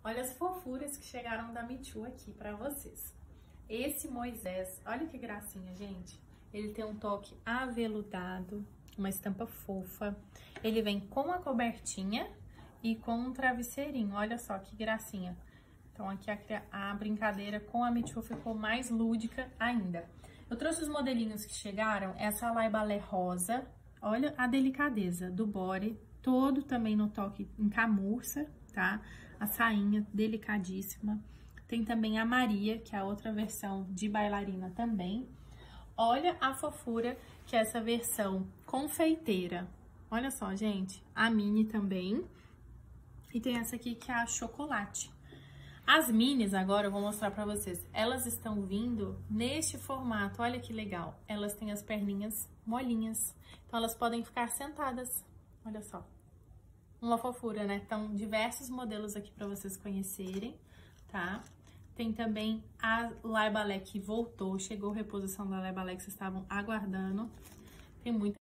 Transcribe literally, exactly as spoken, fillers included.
Olha as fofuras que chegaram da Michu aqui pra vocês. Esse Moisés, olha que gracinha, gente. Ele tem um toque aveludado, uma estampa fofa. Ele vem com a cobertinha e com um travesseirinho. Olha só que gracinha. Então aqui a, a brincadeira com a Michu ficou mais lúdica ainda. Eu trouxe os modelinhos que chegaram, essa Lai Balé rosa. Olha a delicadeza do body, todo também no toque em camurça, tá? A sainha delicadíssima. Tem também a Maria, que é a outra versão de bailarina também. Olha a fofura que é essa versão confeiteira. Olha só, gente, a mini também. E tem essa aqui que é a chocolate. As minis, agora eu vou mostrar pra vocês. Elas estão vindo neste formato, olha que legal. Elas têm as perninhas molinhas, então elas podem ficar sentadas. Olha só. Uma fofura, né? Então, diversos modelos aqui pra vocês conhecerem, tá? Tem também a Lai Balé que voltou, chegou a reposição da Lai Balé que vocês estavam aguardando. Tem muita